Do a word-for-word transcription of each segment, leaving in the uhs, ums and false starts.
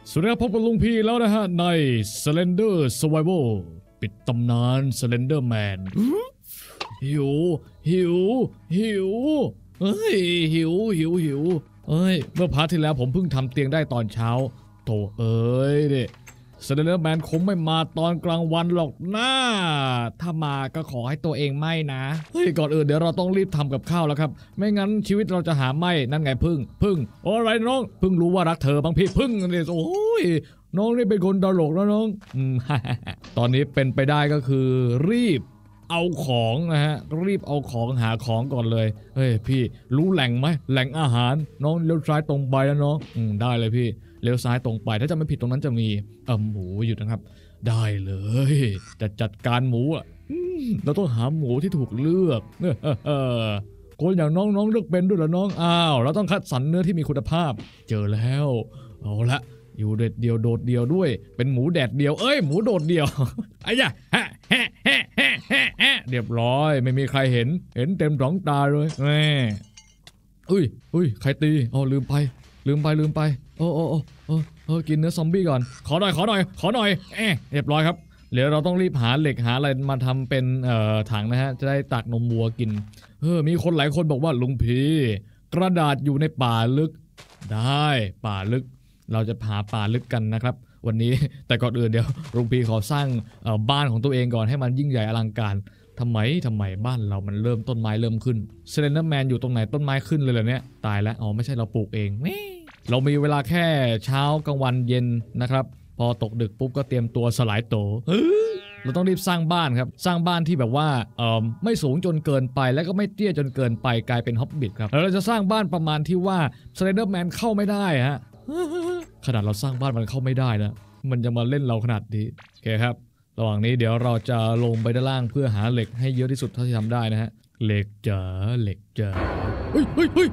สวัสดีครับพบกับลุงพีแล้วนะฮะใน Slender Survival ปิดตำนาน Slender Man หิวหิวหิวเฮ้ยหิวหิวหิวเอ้ยเมื่อพาร์ทที่แล้วผมเพิ่งทำเตียงได้ตอนเช้าโถเอ้ยเด็Slender Man คงไม่มาตอนกลางวันหรอกนะถ้ามาก็ขอให้ตัวเองไม่นะเฮ้ยก่อนอื่นเดี๋ยวเราต้องรีบทำกับข้าวแล้วครับไม่งั้นชีวิตเราจะหาไม่นั่นไงพึ่งพึ่งอะไรน้องพึ่งรู้ว่ารักเธอบางพี่พึ่งเนี่ยโอ้ยน้องนี่เป็นคนตลกนะน้องอืม ตอนนี้เป็นไปได้ก็คือรีบเอาของนะฮะรีบเอาของหาของก่อนเลยเฮ้ยพี่รู้แหล่งไหมแหล่งอาหารน้องเลี้ยวซ้ายตรงไปแล้วน้องอืมได้เลยพี่เลี้ยวซ้ายตรงไปถ้าจะไม่ผิดตรงนั้นจะมีเอ่อหมูอยู่นะครับได้เลยจะจัดการหมูอ่ะเราต้องหาหมูที่ถูกเลือกเออคนอย่างน้องน้องเลือกเป็นด้วยเหรอน้องอ้าวเราต้องคัดสรรเนื้อที่มีคุณภาพเจอแล้วเอาละอยู่เด็ดเดียวโดดเดียวด้วยเป็นหมูแดดเดียวเอ้ยหมูโดดเดียวไอ้ยะฮะฮะฮะฮะฮะเรียบร้อยไม่มีใครเห็นเห็นเต็มสองตาเลยแม่อุ้ยอุ้ยใครตีอ๋อลืมไปลืมไปลืมไปโอ้โอ้โอ้โอ้โอ้กินเนื้อซอมบี้ก่อนขอหน่อยขอหน่อยขอหน่อยเอ๊ะเรียบร้อยครับเดี๋ยวเราต้องรีบหาเหล็กหาอะไรมาทำเป็นเอ่อถังนะฮะจะได้ตักนมวัวกินเออมีคนหลายคนบอกว่าลุงพีกระดาษอยู่ในป่าลึกได้ป่าลึกเราจะหาป่าลึกกันนะครับวันนี้แต่ก่อนอื่นเดี๋ยวลุงพีขอสร้างเอ่อบ้านของตัวเองก่อนให้มันยิ่งใหญ่อลังการทำไมทำไมบ้านเรามันเริ่มต้นไม้เริ่มขึ้นเซเลนเดอร์แมนอยู่ตรงไหนต้นไม้ขึ้นเลยเหรอเนี่ยตายแล้วอ๋อไม่ใช่เราปลูกเองเรามีเวลาแค่เช้ากลางวันเย็นนะครับพอตกดึกปุ๊บก็เตรียมตัวสลายโตเราต้องรีบสร้างบ้านครับสร้างบ้านที่แบบว่าเอ่อไม่สูงจนเกินไปแล้วก็ไม่เตี้ยจนเกินไปกลายเป็นฮ็อบบิทครับแล้วเราจะสร้างบ้านประมาณที่ว่าสไลเดอร์แมนเข้าไม่ได้ฮะขนาดเราสร้างบ้านมันเข้าไม่ได้นะมันจะมาเล่นเราขนาดนี้โอเคครับระหว่างนี้เดี๋ยวเราจะลงไปด้านล่างเพื่อหาเหล็กให้เยอะที่สุดเท่าที่ทำได้นะฮะเหล็กจ๋าเหล็กจ๋าเฮ้ยเฮ้ยเฮ้ย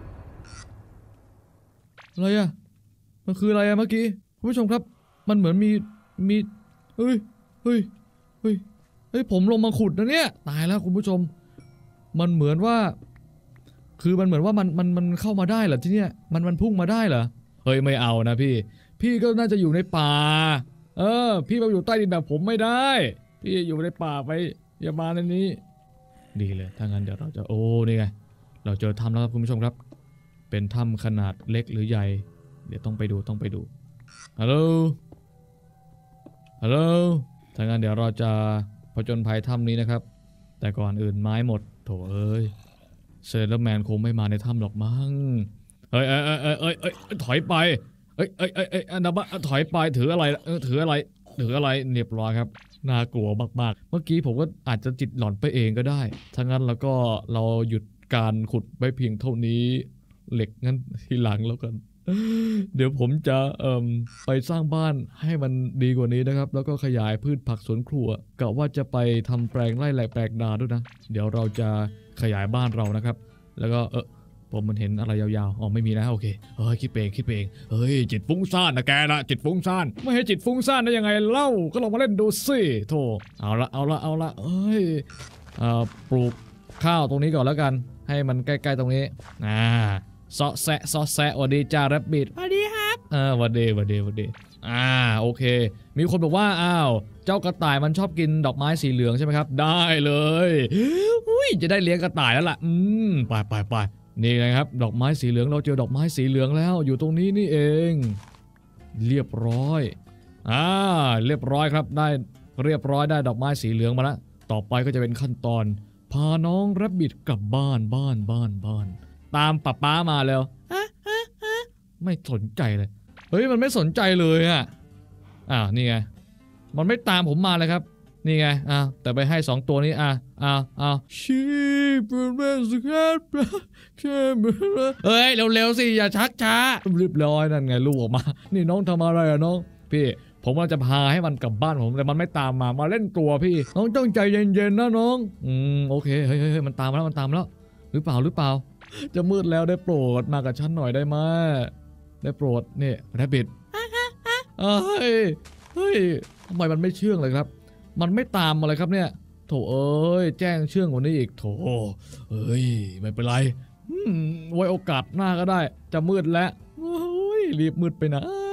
อะไรอะมันคืออะไรอะเมื่อกี้คุณผู้ชมครับมันเหมือนมีมีเฮ้ยเฮ้ยเฮ้ยเฮ้ยผมลงมาขุดนะเนี่ยตายแล้วคุณผู้ชมมันเหมือนว่าคือมันเหมือนว่ามันมันมันเข้ามาได้เหรอที่เนี้ยมันมันพุ่งมาได้เหรอเฮ้ยไม่เอานะพี่พี่ก็น่าจะอยู่ในป่าเออพี่มาอยู่ใต้ดินแบบผมไม่ได้พี่อยู่ในป่าไปอย่ามาในนี้ดีเลยถ้างั้นเดี๋ยวเราจะโอ้นี่ไงเราเจอถ้ำแล้วครับคุณผู้ชมครับเป็นถ้ำขนาดเล็กหรือใหญ่เดี๋ยวต้องไปดูต้องไปดูฮัลโหลฮัลโหลถ้างั้นเดี๋ยวเราจะผจญภัยถ้ำนี้นะครับแต่ก่อนอื่นไม้หมดโถเอ้ยเซเลอร์แมนคงไม่มาในถ้ำหรอกมั้งเอ้ยเอ้ยเอ้ยเอ้ยเอ้ยเอ้ยถอยไปเอ้ยเอ้ยเอ้ยเอ้ยอันดับถอยไปถืออะไรเออถืออะไรถืออะไรเรียบร้อยครับน่ากลัวมากๆเมื่อกี้ผมก็อาจจะจิตหลอนไปเองก็ได้ถ้างั้นแล้วก็เราหยุดการขุดไว้เพียงเท่านี้เหล็กงั้นทีหลังแล้วกันเดี๋ยวผมจะเอ่อไปสร้างบ้านให้มันดีกว่านี้นะครับแล้วก็ขยายพืชผักสวนครัวกะว่าจะไปทำแปลงไร่แหลกแปลงนาด้วยนะเดี๋ยวเราจะขยายบ้านเรานะครับแล้วก็เออผมมันเห็นอะไรยาวๆอ๋อไม่มีนะโอเคเฮ้ยคิดเองคิดเองเฮ้ยจิตฟุ้งซ่านนะแกนะจิตฟุ้งซ่านไม่ให้จิตฟุ้งซ่านได้ยังไงเล่าก็ลองมาเล่นดูสิโธ่เอาละเอาละเอาละเอ้ยเอ่อปลูกข้าวตรงนี้ก่อนแล้วกันให้มันใกล้ๆตรงนี้อ่าซอแซะซอแซะสวัสดีจ้าแรบบิทสวัสดีครับเออสวัสดีสวัสดีสวัสดีอ่าโอเคมีคนบอกว่าอ้าวเจ้ากระต่ายมันชอบกินดอกไม้สีเหลืองใช่ไหมครับได้เลยอุ้ยจะได้เลี้ยงกระต่ายแล้วล่ะอืมไปไปไปนี่นะครับดอกไม้สีเหลืองเราเจอดอกไม้สีเหลืองแล้วอยู่ตรงนี้นี่เองเรียบร้อยอ่าเรียบร้อยครับได้เรียบร้อยได้ดอกไม้สีเหลืองมาแล้วต่อไปก็จะเป็นขั้นตอนพาน้องแรบบิทกลับบ้านบ้านบ้านบ้านตามป๊าป๊ามาแล้วไม่สนใจเลยเฮ้ยมันไม่สนใจเลยอ่ะอ้าวนี่ไงมันไม่ตามผมมาเลยครับนี่ไงอ้าวแต่ไปให้สองตัวนี้อ่ะอ้าวอ้าวชีเป็นแม่สุดยอดแค่เฮ้ยเร็วๆสิอย่าชักช้ารีบร้อยนั่นไงลูกออกมานี่น้องทำอะไรอะน้องพี่ผมว่าจะพาให้มันกลับบ้านผมแต่มันไม่ตามมามาเล่นตัวพี่น้องต้องใจเย็นๆนะน้องอืมโอเคเฮ้ยเฮ้ยมันตามแล้วมันตามแล้วหรือเปล่าหรือเปล่าจะมืดแล้วได้โปรดมากับฉันหน่อยได้ไหมได้โปรดนี่แรบบิทเฮ้ยเฮ้ยทำไมมันไม่เชื่องเลยครับมันไม่ตามมาเลยครับเนี่ยโถเอ้ยแจ้งเชื่องกว่านี้อีกโถเฮ้ยไม่เป็นไรไว้โอกาสหน้าก็ได้จะมืดแล้วโอ้ยรีบมืดไปไหน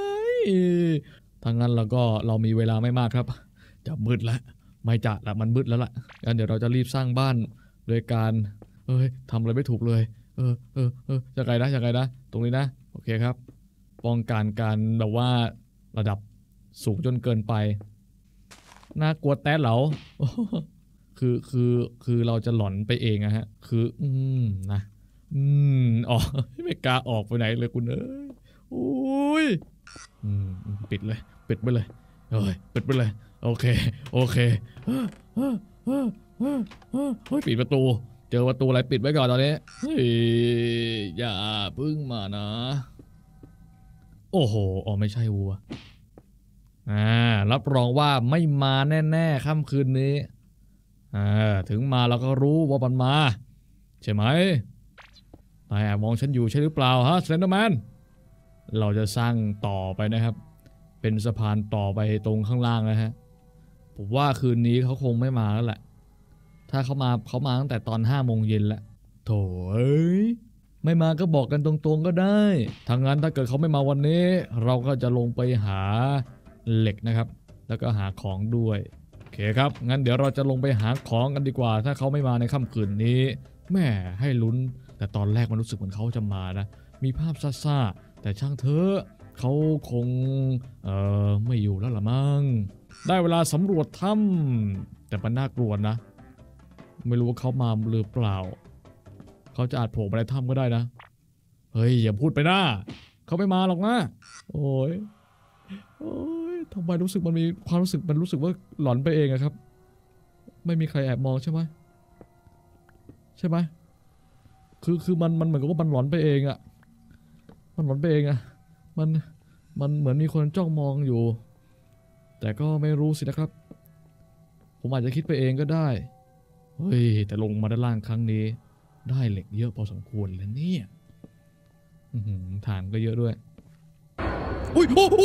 ถ้างั้นเราก็เรามีเวลาไม่มากครับจะมืดแล้วไม่จะละมันมืดแล้วล่ะงั้นเดี๋ยวเราจะรีบสร้างบ้านโดยการเอ้ยทำอะไรไม่ถูกเลยเออเออเออจะไงนะจะไงนะตรงนี้นะโอเคครับป้องกันการแบบว่าระดับสูงจนเกินไปน่ากลัวแต้เหลาคือคือคือเราจะหลอนไปเองอะฮะคืออืมนะอืมอ๋อไม่กล้าออกไปไหนเลยคุณเอ้ยโอ้ยอืมปิดเลยปิดไปเลยเอ้ยปิดไปเลยโอเคโอเคเฮ้ยเฮ้ยเฮ้ยเฮ้ยปิดประตูเจอประตูอะไรปิดไว้ก่อนตอนนี้เฮ้ยอย่าพึ่งมานะโอ้โหอ๋อไม่ใช่วัวอ่ารับรองว่าไม่มาแน่ๆค่ำคืนนี้อ่าถึงมาเราก็รู้ว่ามันมาใช่ไหมนายแอบมองฉันอยู่ใช่หรือเปล่าฮะสเลนเดอร์แมนเราจะสร้างต่อไปนะครับเป็นสะพานต่อไปตรงข้างล่างนะฮะผมว่าคืนนี้เขาคงไม่มาแล้วแหละถ้าเขามาเขามาตั้งแต่ตอนห้าโมงเย็นแล้วโถ่เอ้ยไม่มาก็บอกกันตรงๆก็ได้ทางนั้นถ้าเกิดเขาไม่มาวันนี้เราก็จะลงไปหาเหล็กนะครับแล้วก็หาของด้วยโอเคครับงั้นเดี๋ยวเราจะลงไปหาของกันดีกว่าถ้าเขาไม่มาในค่ำคืนนี้แม่ให้ลุ้นแต่ตอนแรกมันรู้สึกเหมือนเขาจะมานะมีภาพซ่าๆแต่ช่างเถอะเขาคงเอ่อไม่อยู่แล้วละมั้งได้เวลาสำรวจถ้ำแต่มันน่ากลัวนะไม่รู้ว่าเขามาหรือเปล่าเขาจะอาจโผล่มาในถ้ำก็ได้นะเฮ้ยอย่าพูดไปนะเขาไม่มาหรอกนะโอ้ยโอ้ยทำไมรู้สึกมันมีความรู้สึกมันรู้สึกว่าหลอนไปเองอะครับไม่มีใครแอบมองใช่ไหมใช่ไหมคือคือมันมันเหมือนกับว่ามันหลอนไปเองอะมันหลอนไปเองอะมันมันเหมือนมีคนจ้องมองอยู่แต่ก็ไม่รู้สินะครับผมอาจจะคิดไปเองก็ได้เฮ้ยแต่ลงมาด้านล่างครั้งนี้ได้เหล็กเยอะพอสมควรแล้วเนี่ยฐานก็เยอะด้วยอุ้ยโอ้โห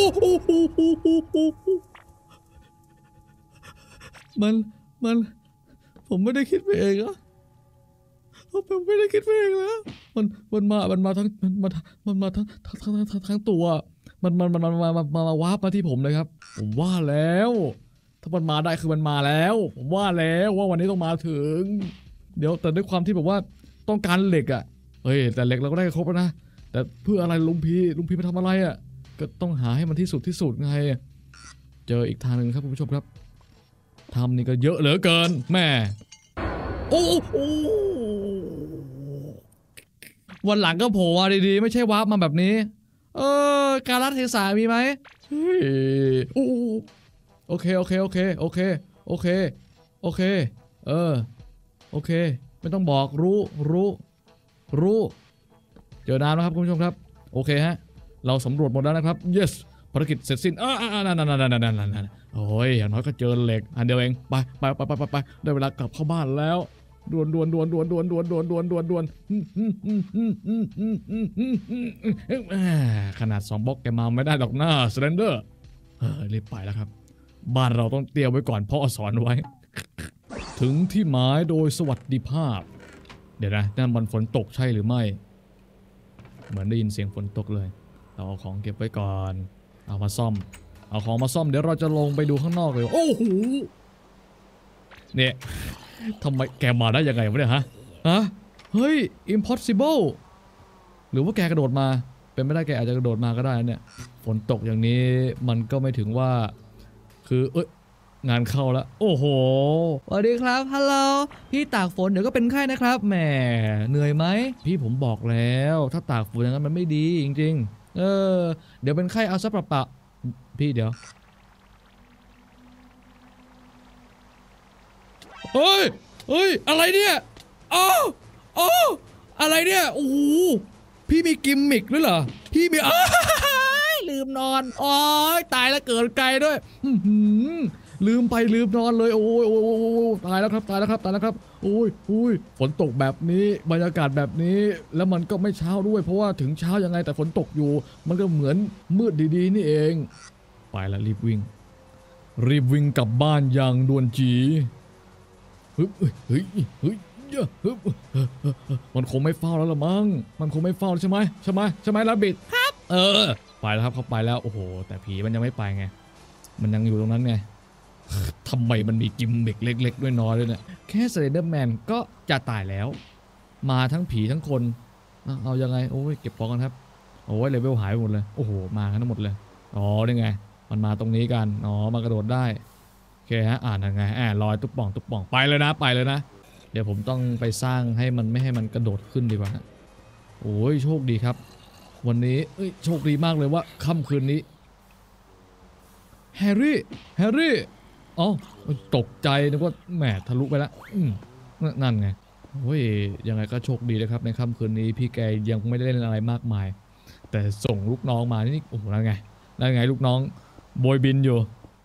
มันมันผมไม่ได้คิดไปเองอะผมไม่ได้คิดไปเองแล้วมันมันมามันมาทั้งมันมามันมาทั้งทั้งทั้งทั้งทั้งตัวมันมันมันมามามามาวาร์ปมาที่ผมเลยครับผมว่าแล้วถ้ามันมาได้คือมันมาแล้วผมว่าแล้วว่าวันนี้ต้องมาถึงเดี๋ยวแต่ด้วยความที่แบบว่าต้องการเหล็กอ่ะเฮ้ยแต่เหล็กเราก็ได้ครบแล้วนะแต่เพื่ออะไรลุงพีลุงพีมาทำอะไรอ่ะก็ต้องหาให้มันที่สุดที่สุดไงเจออีกทางหนึ่งครับคุณผู้ชมครับทำนี่ก็เยอะเหลือเกินแม่โอ้โหวันหลังก็โผล่มาดีๆไม่ใช่วาร์ปมาแบบนี้เออการรัฐเทศะมีไหมเฮ้ยโอ้โอเคโอเคโอเคโอเคโอเคโอเคเออโอเคไม่ต้องบอกรู้รู้รู้เจอน้ำแล้วครับคุณผู้ชมครับโอเคฮะเราสำรวจหมดแล้วนะครับ yes ภารกิจเสร็จสิ้นอ่าอ่านั่นนั่นนั่นนั่นนั่นโอ้ยอย่างน้อยก็เจอเหล็กอันเดียวเองไปไปไปไปไปได้เวลากลับเข้าบ้านแล้วดวนดวนดวนดวนดวนดวนดวนดวนดวนดวนขนาดสองบล็อกแกมาไม่ได้ดอกหน้าสแลนเดอร์เฮ้ยรีบไปแล้วครับบ้านเราต้องเตรียมไว้ก่อนพ่อสอนไว้ถึงที่หมายโดยสวัสดิภาพเดี๋ยวนะนั่นมันฝนตกใช่หรือไม่เหมือนได้ยินเสียงฝนตกเลยเราเอาของเก็บไว้ก่อนเอามาซ่อมเอาของมาซ่อมเดี๋ยวเราจะลงไปดูข้างนอกเลยโอ้โหเนี่ยทำไมแกมาได้ยังไงวะเนี่ยฮะฮะเฮ้ย impossible หรือว่าแกกระโดดมาเป็นไม่ได้แกอาจจะกระโดดมาก็ได้เนี่ยฝนตกอย่างนี้มันก็ไม่ถึงว่าคือเอ้ยงานเข้าแล้วโอ้โหสวัสดีครับฮัลโหลพี่ตากฝนเดี๋ยวก็เป็นไข้นะครับแหมเหนื่อยไหมพี่ผมบอกแล้วถ้าตากฝนอย่างนั้นมันไม่ดีจริงๆเออเดี๋ยวเป็นไข้เอาซะเปล่าๆพี่เดี๋ยวเฮ้ยเฮ้ยอะไรเนี่ยอ้าวอ้าวอะไรเนี่ยโอ้โหพี่มีกิมมิกด้วยเหรอพี่มีอ้าลืมนอนอ๋อตายแล้วเกิดไกลด้วยลืมไปลืมนอนเลยโอ้ยโอ้ยตายแล้วครับตายแล้วครับตายแล้วครับโอ้ยโอ้ยฝนตกแบบนี้บรรยากาศแบบนี้แล้วมันก็ไม่เช้าด้วยเพราะว่าถึงเช้ายังไงแต่ฝนตกอยู่มันก็เหมือนมืดดีๆนี่เองไปแล้วรีบวิ่งรีบวิ่งกลับบ้านอย่างด่วนจีเฮ้ยเฮ้ยเฮ้ยมันคงไม่เฝ้าแล้วละมั้งมันคงไม่เฝ้าใช่ไหมใช่ไหมใช่ไหมลาบิดครับเออไปแล้วครับเข้าไปแล้วโอ้โหแต่ผีมันยังไม่ไปไงมันยังอยู่ตรงนั้นไงทำไมมันมีกิมเบกเล็กๆด้วยน้อยด้วยเนี่ยแค่สไลเดอร์แมนก็จะตายแล้วมาทั้งผีทั้งคนเอายังไงโอ้ยเก็บของกันครับโอ้ยเลเวลหายไปหมดเลยโอ้โหมากันทั้งหมดเลยอ๋อได้ไงมันมาตรงนี้กันอ๋อมากระโดดได้โอเคฮะอ่านยังไงอ่าลอยตุ๊บป่องตุ๊บป่องไปเลยนะไปเลยนะเดี๋ยวผมต้องไปสร้างให้มันไม่ให้มันกระโดดขึ้นดีกว่าโอ้ยโชคดีครับวันนี้เอ้ยโชคดีมากเลยว่าค่ำคืนนี้แฮร์รี่แฮร์รี่อ๋อตกใจนึกว่าแหมทะลุไปแล้วอืมนั่นไงโอ้ยยังไงก็โชคดีนะครับในค่ำคืนนี้พี่แกยังไม่ได้เล่นอะไรมากมายแต่ส่งลูกน้องมานี่โอ้โหนั่นไงนั่นไงลูกน้องโบยบินอยู่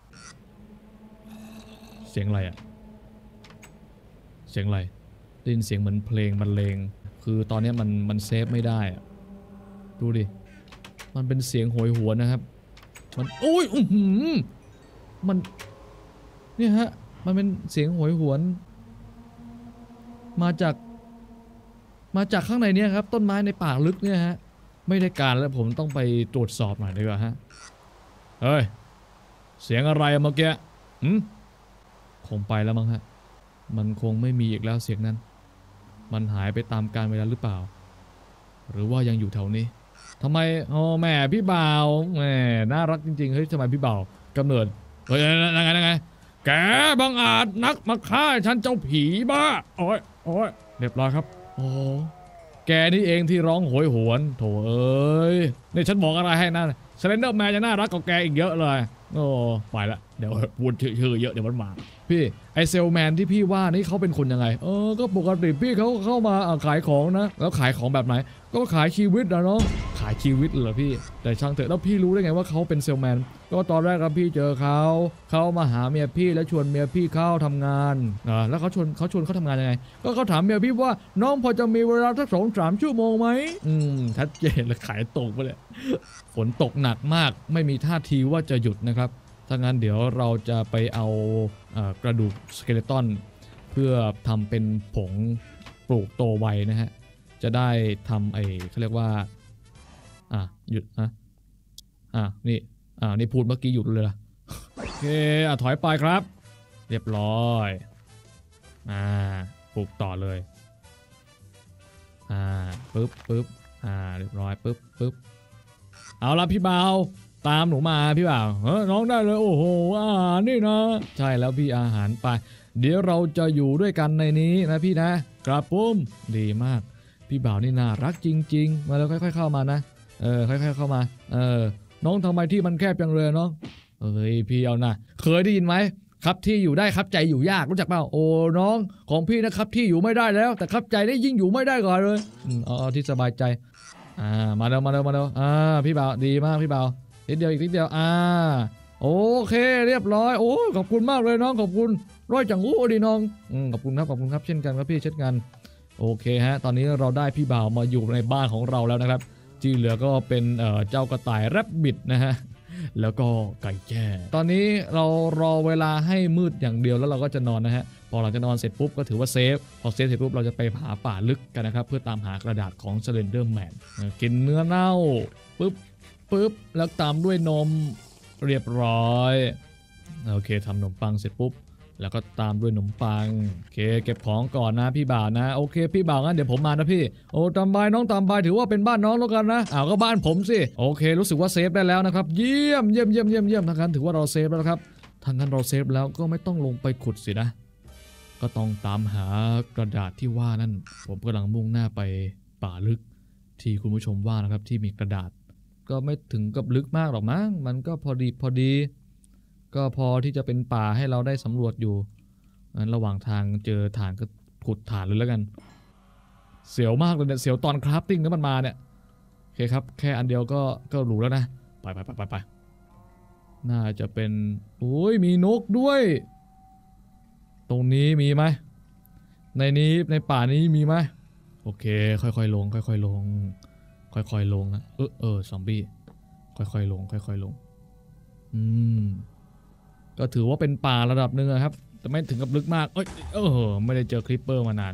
เสียงอะไรอะเสียงอะไรได้ยินเสียงเหมือนเพลงบรรเลงคือตอนนี้มันมันเซฟไม่ได้อะดูดิมันเป็นเสียงโหยหวนนะครับมันโอ้ยอือหือมันเนี่ยฮะมันเป็นเสียงโหยหวนมาจากมาจากข้างในเนี่ยครับต้นไม้ในป่าลึกเนี่ยฮะไม่ได้การแล้วผมต้องไปตรวจสอบหน่อยดีกว่าฮะเฮ้ยเสียงอะไรเมื่อกี้หืมคงไปแล้วมั้งฮะมันคงไม่มีอีกแล้วเสียงนั้นมันหายไปตามกาลเวลาหรือเปล่าหรือว่ายังอยู่แถวนี้ทำไมโอ้แม่พี่บ่าวแม่น่ารักจริงๆเฮ้ยทำไมพี่บ่าวกำเนิดเฮ้ยยังไงยังไงแกบังอาจนักมาฆ่าฉันเจ้าผีบ้าโอ้ยโอ้ยเรียบร้อยครับโอ้แกนี่เองที่ร้องโหยหวนโถเอ้ยนี่ฉันบอกอะไรให้นะสเลนเดอร์แมนจะน่ารักกว่าแกอีกเยอะเลยโอ้ไปละเดี๋ยวพูดชื่อเยอะเดี๋ยวมันมาพี่ไอเซลแมนที่พี่ว่านี่เขาเป็นคนยังไงเออก็ปกติพี่เขาเข้ามาขายของนะแล้วขายของแบบไหนก็ขายชีวิตนะเนาะขายชีวิตเหรอพี่แต่ช่างเถอะแล้วพี่รู้ได้ไงว่าเขาเป็นเซลแมนก็ตอนแรกครับพี่เจอเขาเขามาหาเมียพี่แล้วชวนเมียพี่เข้าทำงานอ่าแล้วเขาชวนเขาชวนเขาทำงานยังไงก็เขาถามเมียพี่ว่าน้องพอจะมีเวลาสักสองสามชั่วโมงไหมอืมชัดเจนเลยขายตกไปเลยฝนตกหนักมากไม่มีท่าทีว่าจะหยุดนะครับถ้างั้นเดี๋ยวเราจะไปเอาเอ่อกระดูกสเกเลตันเพื่อทำเป็นผงปลูกโตไวนะฮะจะได้ทำไอ้เขาเรียกว่าอ่ะหยุดนะอ่ะนี่อ่านี่พูดเมื่อกี้หยุดเลยล่ะโอเคอ่ะถอยไปครับเรียบร้อยอ่าปลูกต่อเลยอ่าปึ๊บปึ๊บอ่าเรียบร้อยปึ๊บปึ๊บเอาละพี่บ่าวตามหนูมาพี่บ่าวเฮ้ยน้องได้เลยโอ้โหอาหารนี่นะใช่แล้วพี่อาหารไปเดี๋ยวเราจะอยู่ด้วยกันในนี้นะพี่นะครับปุ้มดีมากพี่บ่าวนี่น่ารักจริงๆมาแล้วค่อยๆเข้ามานะเออค่อยๆเข้ามาเออน้องทำไมที่มันแคบจังเลยน้องเอ้ยพี่เอานะเคยได้ยินไหมครับที่อยู่ได้ครับใจอยู่ยากรู้จักเปล่าโอ้น้องของพี่นะครับที่อยู่ไม่ได้แล้วแต่ครับใจนี่ยิ่งอยู่ไม่ได้ก่อนเลยอืมเอาเอาที่สบายใจอ่ามาเร็วมาเร็วมาเร็วอ่าพี่บ่าวดีมากพี่บ่าวนิดเดียวอีกนิดเดียวอ่าโอเคเรียบร้อยโอ้ขอบคุณมากเลยน้องขอบคุณร้อยจังหู้ดีน้องอืมขอบคุณครับขอบคุณครับเช่นกันครับพี่เช่นกันโอเคฮะตอนนี้เราได้พี่บ่าวมาอยู่ในบ้านของเราแล้วนะครับที่เหลือก็เป็นเอ่อเจ้ากระต่ายแรบบิทนะฮะแล้วก็ไก่แจ้ตอนนี้เรารอเวลาให้มืดอย่างเดียวแล้วเราก็จะนอนนะฮะพอเราจะนอนเสร็จปุ๊บก็ถือว่าเซฟพอเซฟเสร็จปุ๊บเราจะไปหาป่าลึกกันนะครับเพื่อตามหากระดาษของสเลนเดอร์แมนกินเนื้อเน่าปุ๊บปุ๊บแล้วตามด้วยนมเรียบร้อยโอเคทำขนมปังเสร็จปุ๊บแล้วก็ตามด้วยขนมปังโอเคเก็บของก่อนนะพี่บ่าวนะโอเคพี่บ่าวงั้นเดี๋ยวผมมานะพี่โอ้ตามบายน้องตามบายถือว่าเป็นบ้านน้องแล้วกันนะอ้าวก็บ้านผมสิโอเครู้สึกว่าเซฟได้แล้วนะครับเยี่ยมเยี่ยมเยี่ยมเยี่ยมเยี่ยมทางนั้นถือว่าเราเซฟแล้วครับทางนั้นเราเซฟแล้วก็ไม่ต้องลงไปขุดสินะก็ต้องตามหากระดาษที่ว่านั่นผมกำลังมุ่งหน้าไปป่าลึกที่คุณผู้ชมว่านะครับที่มีกระดาษก็ไม่ถึงกับลึกมากหรอกมั้งมันก็พอดีพอดีก็พอที่จะเป็นป่าให้เราได้สำรวจอยู่งั้นระหว่างทางเจอฐานก็ขุดฐานเลยแล้วกันเสียวมากเลยเนี่ยเสียวตอนคราฟติ้งนั้นมันมาเนี่ยโอเคครับแค่อันเดียวก็ก็รู้แล้วนะไปไปไปไปไปน่าจะเป็นโอ้ยมีนกด้วยตรงนี้มีไหมในนี้ในป่านี้มีไหมโอเคค่อยๆลงค่อยๆลงค่อยๆลงนะเออเออซอมบี้ค่อยๆลงค่อยๆลงอืมก็ถือว่าเป็นป่าระดับหนึ่งครับแต่ไม่ถึงกับลึกมากเอ้ยเออไม่ได้เจอคริปเปอร์มานาน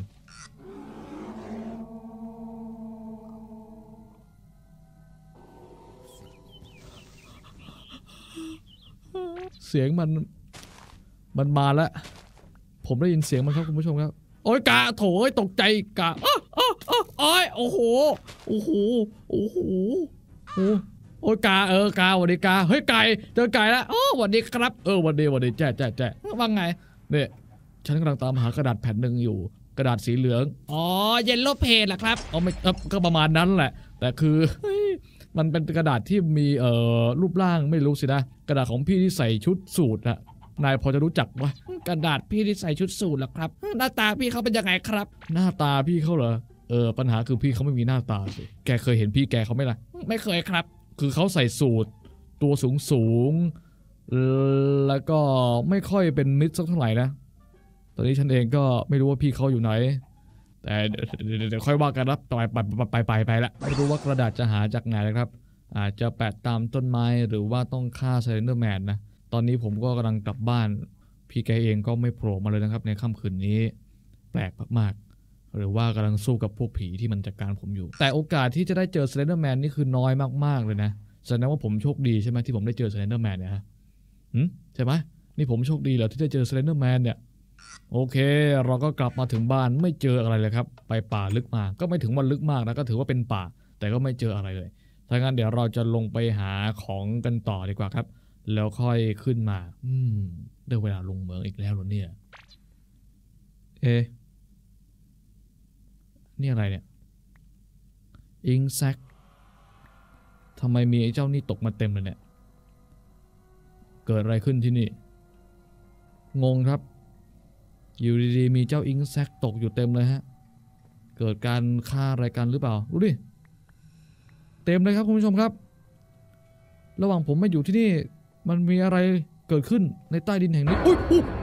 เสียงมันมันมาแล้วผมได้ยินเสียงมันครับคุณผู้ชมครับโอ้ยกาโถยตกใจกาอ้ออ้ออ้อโอ้ยโอ้โหโอ้โหโอ้โหโอ้โอ้ยกาเออกาสวัสดีกาเฮ้ยไก่เจอไก่แล้วโอ้สวัสดีครับเออสวัสดีสวัสดีแจ๊ะแจ๊ะแจ๊ะว่าไงเนี่ยฉันกำลังตามหากระดาษแผ่นหนึ่งอยู่กระดาษสีเหลืองอ๋อเยลโล่เพจเหรอครับอ๋อไม่ก็ประมาณนั้นแหละแต่คือมันเป็นกระดาษที่มีเอ่อรูปร่างไม่รู้สินะกระดาษของพี่ที่ใส่ชุดสูทอะนายพอจะรู้จักวะกระดาษพี่ที่ใส่ชุดสูทเหรอครับหน้าตาพี่เขาเป็นยังไงครับหน้าตาพี่เขาเหรอเออปัญหาคือพี่เขาไม่มีหน้าตาสิแกเคยเห็นพี่แกเขาไหมล่ะไม่เคยครับคือเขาใส่สูทตัวสูงสูงแล้วก็ไม่ค่อยเป็นมิตรสักเท่าไหร่นะตอนนี้ฉันเองก็ไม่รู้ว่าพี่เขาอยู่ไหนแต่เดี๋ยวค่อยว่ากันนะต่อไปไปไปไปละไม่รู้ว่ากระดาษจะหาจากไหนนะครับอาจจะแปะตามต้นไม้หรือว่าต้องฆ่าไซเลนเดอร์แมนนะตอนนี้ผมก็กำลังกลับบ้านพี่แกเองก็ไม่โผล่มาเลยนะครับในค่ำคืนนี้แปลกมากๆหรือว่ากำลังสู้กับพวกผีที่มันจัดการผมอยู่แต่โอกาสที่จะได้เจอไซเลนเดอร์แมนนี่คือน้อยมากๆเลยนะแสดงว่าผมโชคดีใช่ไหมที่ผมได้เจอไซเลนเดอร์แมนเนี่ยฮะใช่ไหมนี่ผมโชคดีเหรอที่ได้เจอไซเลนเดอร์แมนเนี่ยโอเคเราก็กลับมาถึงบ้านไม่เจออะไรเลยครับไปป่าลึกมาก็ไม่ถึงวันลึกมากนะก็ถือว่าเป็นป่าแต่ก็ไม่เจออะไรเลยถ้างั้นเดี๋ยวเราจะลงไปหาของกันต่อดีกว่าครับแล้วค่อยขึ้นมาอืมได้เวลาลงเหมืองอีกแล้วเหรอเนี่ยเอ๊ะนี่อะไรเนี่ยอิงแซกทำไมมีไอ้เจ้านี่ตกมาเต็มเลยเนี่ยเกิดอะไรขึ้นที่นี่งงครับอยู่ดีๆมีเจ้าอิงแซกตกอยู่เต็มเลยฮะเกิดการฆ่าอะไรกันหรือเปล่าดูดิเต็มเลยครับคุณผู้ชมครับระหว่างผมมาอยู่ที่นี่มันมีอะไรเกิดขึ้นในใต้ดินแห่งนี้อุ๊ย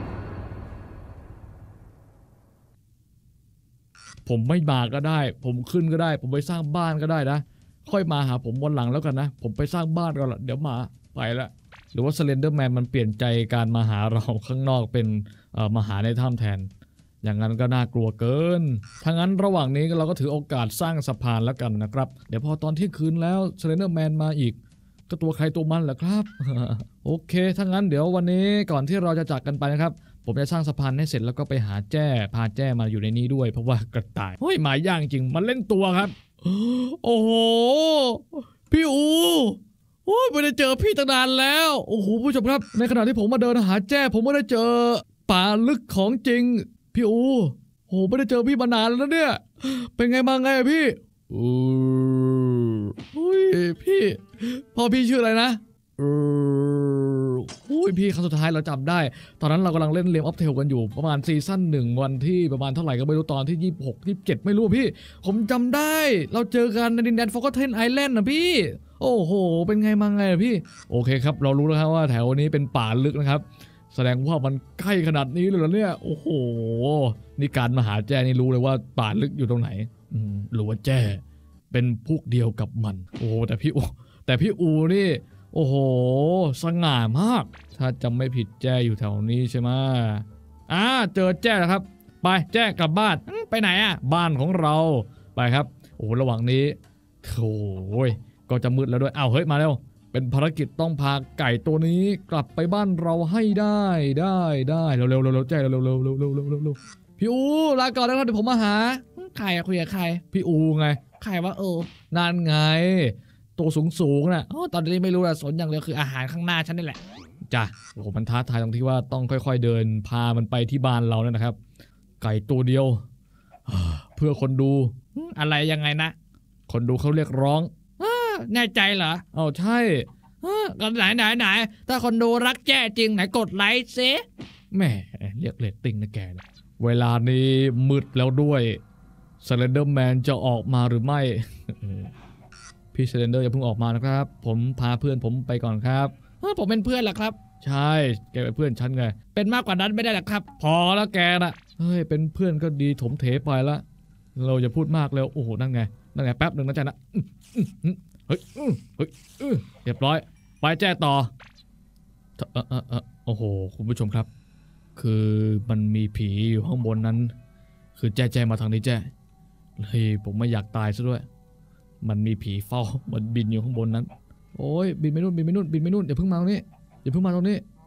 ผมไม่มาก็ได้ผมขึ้นก็ได้ผมไปสร้างบ้านก็ได้นะค่อยมาหาผมวันหลังแล้วกันนะผมไปสร้างบ้านก่อนละเดี๋ยวมาไปละหรือว่า Slender Man มันเปลี่ยนใจการมาหาเราข้างนอกเป็นเอ่อมาหาในถ้ำแทนอย่างนั้นก็น่ากลัวเกินถ้างั้นระหว่างนี้เราก็ถือโอกาสสร้างสะพานแล้วกันนะครับเดี๋ยวพอตอนเที่ยงคืนแล้ว Slender Man มาอีกก็ตัวใครตัวมันแหละครับ โอเคถ้างั้นเดี๋ยววันนี้ก่อนที่เราจะจากกันไปนะครับผมจะสร้างสะพานให้เสร็จแล้วก็ไปหาแจ้พาแจ้มาอยู่ในนี้ด้วยเพราะว่ากระต่ายเฮ้ยหมาย่างจริงมันเล่นตัวครับโอ้โหพี่อูโอ้ยไม่ได้เจอพี่ตั้งนานแล้วโอ้โหผู้ชมครับในขณะที่ผมมาเดินหาแจ้ผมไม่ได้เจอป่าลึกของจริงพี่อูโอ้โหไม่ได้เจอพี่มานานแล้วเนี่ยเป็นไงมาไงพี่อืออุ้ยพี่พ่อพี่ชื่ออะไรนะเอออุ้ยพี่ครั้งสุดท้ายเราจำได้ตอนนั้นเรากำลังเล่นเลมออฟเทลกันอยู่ประมาณซีซั่นหนึ่งวันที่ประมาณเท่าไหร่ก็ไม่รู้ตอนที่ยี่สิบหก ยี่สิบเจ็ดไม่รู้พี่ผมจำได้เราเจอกันในดินแดนฟอร์กเทนไอแลนด์นะพี่โอ้โหเป็นไงมาไงพี่โอเคครับเรารู้แล้วครับว่าแถวนี้เป็นป่าลึกนะครับแสดงว่ามันใกล้ขนาดนี้เลยเหรอเนี่ยโอ้โหนี่การมาหาแจ้นี่รู้เลยว่าป่าลึกอยู่ตรงไหนอืมหรือว่าแจ้เป็นพวกเดียวกับมันโอ้แต่พี่อูแต่พี่อูนี่โอ้โหสง่ามากถ้าจำไม่ผิดแจ้อยู่แถวนี้ใช่ไหมอ่าเจอแจ้แล้วครับไปแจ้กลับบ้านไปไหนอ่ะบ้านของเราไปครับโอ้ระหว่างนี้โอ้ยก็จะมืดแล้วด้วยอ้าวเฮ้ยมาเร็วเป็นภารกิจต้องพาไก่ตัวนี้กลับไปบ้านเราให้ได้ได้ได้เร็วเร็วเร็วแจ้เร็วเร็วเร็วเร็วเร็วเร็วเร็วพี่อูลาก่อนนะครับเดี๋ยวผมมาหาใครอะคุยกับใครพี่อูไงใครวะเออนั่นไงตัวสูงสูงน่ะตอนนี้ไม่รู้ละสนอย่างเดียวคืออาหารข้างหน้าฉันนี่แหละจ้ะโอ้โหมันท้าทายตรงที่ว่าต้องค่อยๆเดินพามันไปที่บ้านเราเนี่ยนะครับไก่ตัวเดียวเพื่อคนดูอะไรยังไงนะคนดูเขาเรียกร้องแน่ใจเหรออ๋อใช่ก็ไหนไหนไหนถ้าคนดูรักแจ้จริงไหนกดไลค์ซิแหมเรียกเรตติ้งนะแกเวลานี้มืดแล้วด้วยSlender Manจะออกมาหรือไม่พี่เซเลนเดอร์อย่าเพิ่งออกมานะครับผมพาเพื่อนผมไปก่อนครับผมเป็นเพื่อนเหรอครับใช่แกเป็นเพื่อนฉันไงเป็นมากกว่านั้นไม่ได้หรอกครับพอแล้วแกนะเฮ้ยเป็นเพื่อนก็ดีถมเถไปละเราอย่าพูดมากแล้วโอ้โหนั่นไงนั่นไงแป๊บหนึ่งนะจ๊ะนะเฮ้ยเฮ้ยเรียบร้อยไปแจ้ต่อเออเออเออโอ้โหคุณผู้ชมครับคือมันมีผีอยู่ข้างบนนั้นคือแจ้แจ้มาทางนี้แจ้เฮ้ยผมไม่อยากตายซะด้วยมันมีผีเฝ้ามันบินอยู่ข้างบนนั้นโอ้ยบินไปนู่นบินไปนู่นบินไปนู่นอย่าเพิ่งมาตรงนี้อย่าเพิ่งมาตรงนี้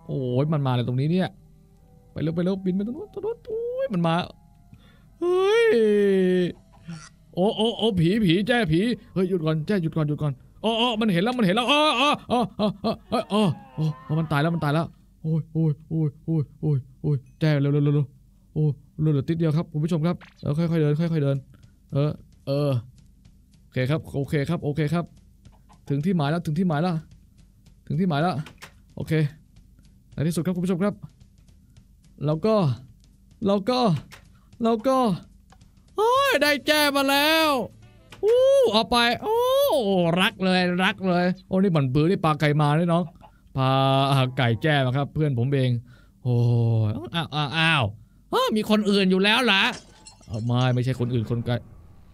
โอ้ยมันมาเลยตรงนี้เนี่ยไปเร็วไปเร็วบินไปตรงนู้นตรงนู้นโอ้ยมันมาเฮ้ยโอ้โอ้โอ้ผีผีแจ้ผีเฮ้ยหยุดก่อนแจ้หยุดก่อนหยุดก่อนอ๋ออ๋อมันเห็นแล้วมันเห็นแล้วอ๋ออ๋ออ๋ออ๋ออ๋ออ๋ออ๋อมันตายแล้วมันตายแล้วโอ้ยโอ้ยโอ้ยโอ้ยโอ้ยโอ้ยแจ้เร็วเร็วเร็วโอ้เหลือติดเดียวครับคุณผู้ชมครับเออค่อยๆเดินค่อยๆเดินเออเออโอเคครับโอเคครับโอเคครับถึงที่หมายแล้วถึงที่หมายแล้วถึงที่หมายแล้วโอเคในที่สุดครับคุณผู้ชมครับเราก็เราก็เราก็โอ้ยได้แจ้มาแล้วอู้เอาไปโอ้รักเลยรักเลยโอ้นี่บันปื้อนี่ปลาไก่มาด้วยน้องปลาไก่แจ้มาครับเพื่อนผมเองโอ้อ้าวอ้าวอ้าวมีคนอื่นอยู่แล้วล่ะไม่ไม่ใช่คนอื่นคนไกล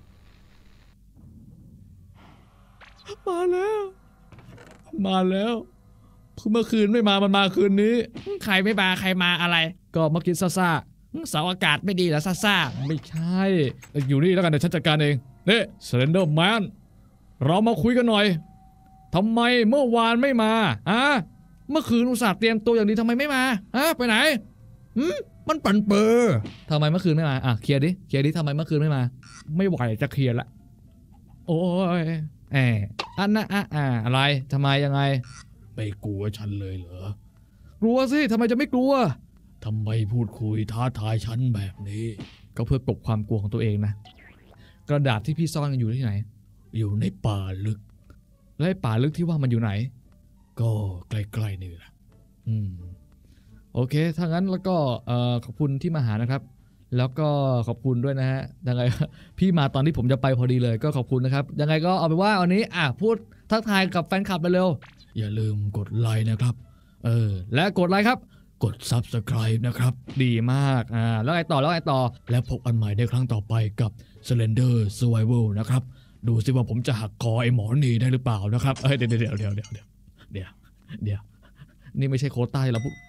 มาแล้วมาแล้วเมื่อคืนไม่มามันมาคืนนี้ใครไม่มาใครมาอะไรก็มากินซ่าซ่าเสาอากาศไม่ดีเหรอซ่าซ่าไม่ใช่อยู่นี่แล้วกันเดี๋ยวฉันจัดการเองนี่เซเลนเดอร์แมนเรามาคุยกันหน่อยทำไมเมื่อวานไม่มาอะเมื่อคืนอุตส่าห์เตรียมตัวอย่างดีทำไมไม่มาอะไปไหนหืมมันปั่นเปอร์ทำไมเมื่อคืนไม่มาอ่ะเคลียร์ดิเคลียร์ดิทำไมเมื่อคืนไม่มาไม่ไหวจะเคลียร์ละโอ้ยแอบอันน่ะอ่ะอ่ะอะไรทำไมยังไงไม่กลัวฉันเลยเหรอกลัวสิทำไมจะไม่กลัวทำไมพูดคุยท้าทายฉันแบบนี้ก็เพื่อกลบความกลัวของตัวเองนะกระดาษที่พี่ซ่อนกันอยู่ที่ไหนอยู่ในป่าลึกและป่าลึกที่ว่ามันอยู่ไหนก็ใกล้ๆนี่แหละอืมโอเคถ้างั้นแล้วก็เอ่อขอบคุณที่มาหานะครับแล้วก็ขอบคุณด้วยนะฮะยังไงพี่มาตอนที่ผมจะไปพอดีเลยก็ขอบคุณนะครับยังไงก็เอาไปว่าวันนี้อ่ะพูดทักทายกับแฟนคลับไปเร็วอย่าลืมกดไลค์นะครับเออและกดไลค์ครับกด ซับสไครบ์ นะครับดีมากอ่าแล้วไงต่อแล้วไงต่อแล้วพบกันใหม่ในครั้งต่อไปกับ Slender Survival นะครับดูสิว่าผมจะหักคอไอ้หมอนี่ได้หรือเปล่านะครับเอ้ยเดี๋ยวเดี๋ยวเดี๋ยวเดี๋ยวเดี๋ยวเดี๋ยวเดี๋ยวนี่ไม่ใช่โค้ดใต้เราพูด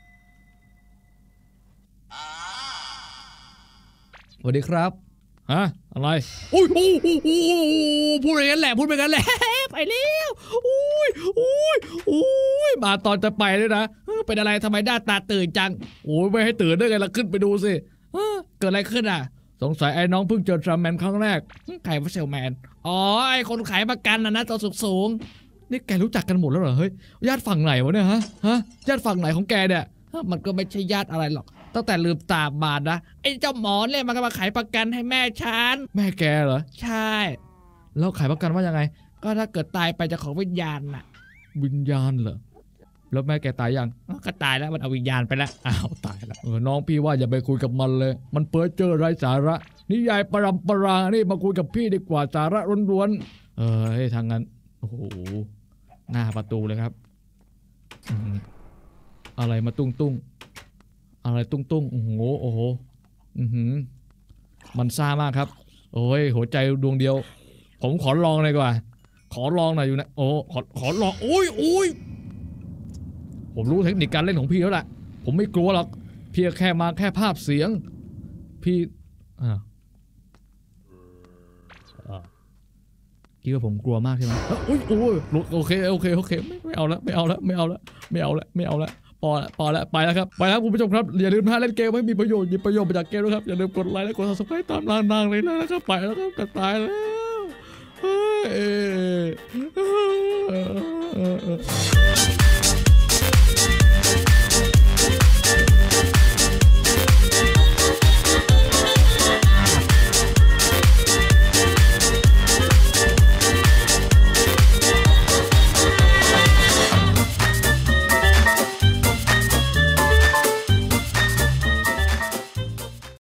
สวัสดีครับฮะอะไรอุ้ยโอ้โหพูดไปงั้นแหละพูดไปงั้นแหละไปแล้วอุ้ยอุ้ยอุ้ยมาตอนจะไปด้วยนะเป็นอะไรทำไมหน้าตาตื่นจังโอ้ยไม่ให้ตื่นได้ไงล่ะขึ้นไปดูสิเกิดอะไรขึ้นอ่ะสงสัยไอ้น้องเพิ่งเจอทรัมแมนครั้งแรกใครว่าเซลแมนอ๋อไอ้คนขายประกันนะนะตัวสูงๆนี่แกรู้จักกันหมดแล้วเหรอเฮ้ยญาติฝั่งไหนวะเนี่ยฮะฮะญาติฝั่งไหนของแกเนี่ยมันก็ไม่ใช่ญาติอะไรหรอกตั้งแต่ลืมตาบาดนะไอ้เจ้าหมอเนี่ยมันก็มาขายประกันให้แม่ฉันแม่แกเหรอใช่แล้วขายประกันว่ายังไงก็ถ้าเกิดตายไปจะขอวิญญาณน่ะวิญญาณเหรอแล้วแม่แกตายยังก็ตายแล้วมันเอาวิญญาณไปแล้วอ้าวตายแล้วเออน้องพี่ว่าอย่าไปคุยกับมันเลยมันเพ้อเจ้อไร้สาระนิยายปรำปรานี่มาคุยกับพี่ดีกว่าสาระล้วนๆเออให้ทางนั้นโอ้โหหน้าประตูเลยครับอะไรมาตุ้งตุ้งอะไรตุ้งตุ้งโอ้โหโอ้โหอือหือมันซ่ามากครับโอ้ยหัวใจดวงเดียวผมขอลองเลยดีกว่าขอลองหน่อยอยู่นะโอ้ขอขอลองโอ้ยโอ้ยผมรู้เทคนิคการเล่นของพี่แล้วแหละผมไม่กลัวหรอกพี่แค่มาแค่ภาพเสียงพี่อ่าคิดว่าผมกลัวมากใช่ไหมโอ้ยโอ้ยโอเคโอเคโอเคไม่ไม่เอาละไม่เอาละไม่เอาละไม่เอาละไม่เอาละพอละพอละไปแล้วครับไปแล้วคุณผู้ชมครับอย่าลืมนะเล่นเกมไม่มีประโยชน์มีประโยชน์มาจากเกมนะครับอย่าลืมกดไลค์และกด ซับสไครบ์ ตามนางๆเลยนะครับไปแล้วครับกระต่ายแล้ว